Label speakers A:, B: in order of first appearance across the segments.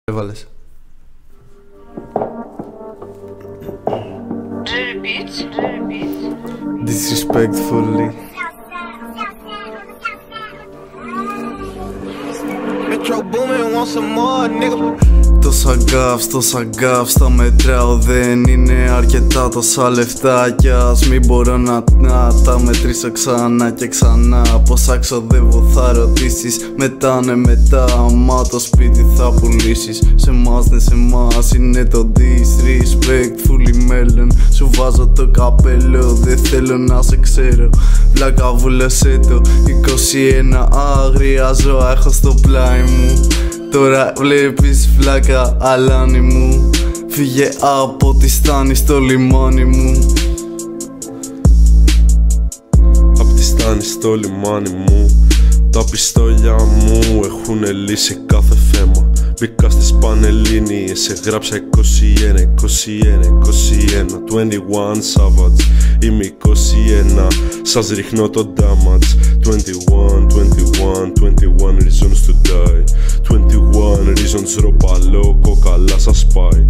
A: Έβαλες. Disrespectfully. Metro booming, want some more, nigga. Τόσα γκάφς τα μετράω, δεν είναι αρκετά τόσα λεφτά. Κι ας μην μπορώ να τα μετρήσω ξανά και ξανά. Πόσα ξοδεύω θα ρωτήσεις, μετά ναι μετά. Μα το σπίτι θα πουλήσεις. Σε μας ναι σε μας είναι το disrespectfully μέλλον. Σου βάζω το καπέλο, δεν θέλω να σε ξέρω. Βλάκα βούλωσέ το, 21 άγρια ζώα έχω στο πλάι μου. Τώρα βλέπεις φλάκα αλάνι μου. Φύγε από τη στάνη στο λιμάνι μου.
B: Απ' τη στάνη στο λιμάνι μου. Τα πιστόλια μου έχουνε λύσει κάθε θέμα. Μπήκα στις Πανελλήνιες, έγραψα 21, 21 Savage. Είμαι 21, σας ρίχνω το damage. 21 reasons to die. 21 reasons ροπαλό, κοκαλά σας πάει.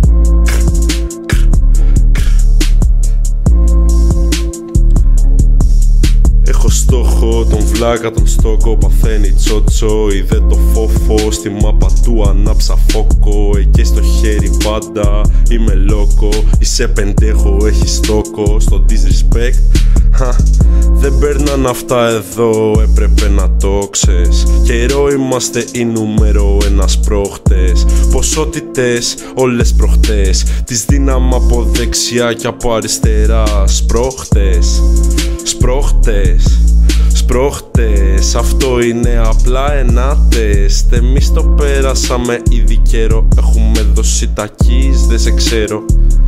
B: Έχω στόχο τον βλάκα τον στόκο, παθαίνει τσότσο. Είδε το φόφο στη μάπα του, ανάψα φόκο. Εκεί στο χέρι πάντα είμαι λόκο. Είσαι πεντέχο, έχεις τόκο. Στο disrespect δεν παίρναν αυτά εδώ, έπρεπε να το ξέρεις. Καιρό είμαστε οι νούμερο ένας προχτές. Ποσότητες όλες προχτές. Τις δίναμε από δεξιά και από αριστερά. Σπρώχτες, αυτό είναι απλά ένα τεστ. Εμείς το πέρασαμε ήδη καιρό. Έχουμε δώσει τα keys, δεν σε ξέρω.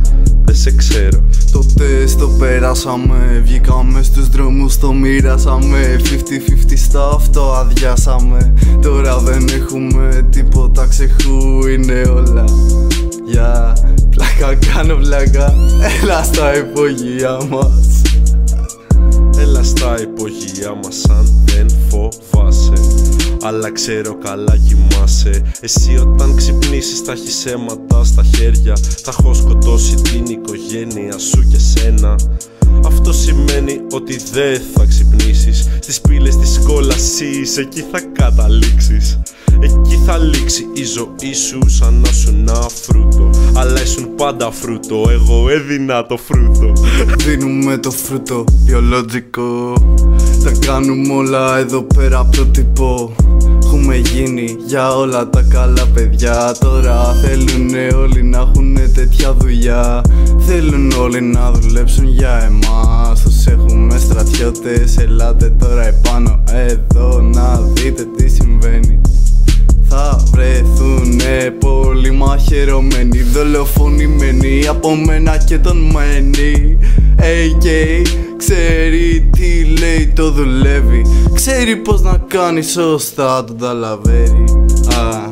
A: Το τεστ το περάσαμε. Βγήκαμε στους δρόμους, το μοίρασαμε. 50-50 στα αυτό αδειάσαμε. Τώρα δεν έχουμε τίποτα, ξεχού είναι όλα. Πλάκα κάνω πλάκα. Έλα στα υπογεία μας.
B: Έλα στα υπογεία μας αν δεν φοβάσαι. Αλλά ξέρω καλά κοιμάσαι. Εσύ όταν ξυπνήσεις θα έχεις αίματα στα χέρια. Θα έχω σκοτώσει την οικογένεια σου και σένα. Αυτό σημαίνει ότι δεν θα ξυπνήσεις. Στις πύλες της κόλασης εκεί θα καταλήξεις. Εκεί θα λήξει η ζωή σου σαν να σου ένα φρούτο. Αλλά ήσουν πάντα φρούτο, εγώ έδινα το φρούτο.
A: Δίνουμε το φρούτο, βιολογικό. Τα κάνουμε όλα εδώ πέρα πρότυπο. Έχουμε γίνει για όλα τα καλά παιδιά. Τώρα θέλουνε όλοι να έχουνε τέτοια δουλειά. Θέλουν όλοι να δουλέψουν για εμάς. Τους έχουμε στρατιώτες, ελάτε τώρα επάνω εδώ να δείτε τι συμβαίνει. Θα βρεθούνε πολύ μαχαιρωμένοι, δολοφονημένοι από μένα και τον μένει. AK ξέρει τι λέει, το δουλεύει. Ξέρει πως να κάνει σωστά, τον ταλαβέρει.